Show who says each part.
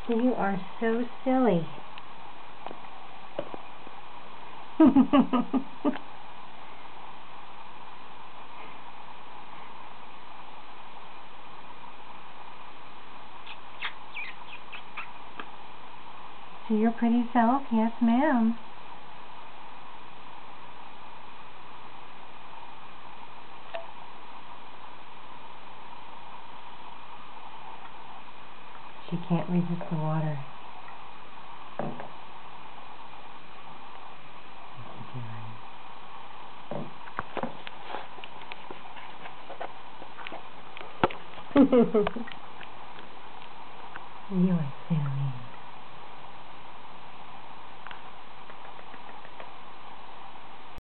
Speaker 1: You are so silly. See your pretty self? Yes, ma'am. She can't resist the water. You are silly.